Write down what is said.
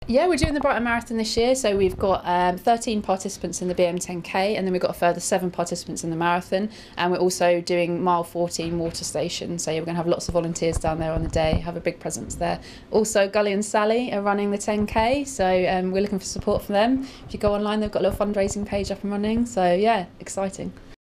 Yeah, we're doing the Brighton Marathon this year, so we've got 13 participants in the BM10K, and then we've got a further 7 participants in the marathon, and we're also doing mile 14 water station, so yeah, we're going to have lots of volunteers down there on the day, have a big presence there. Also, Gully and Sally are running the 10K, so we're looking for support from them. If you go online, they've got a little fundraising page up and running, so yeah, exciting.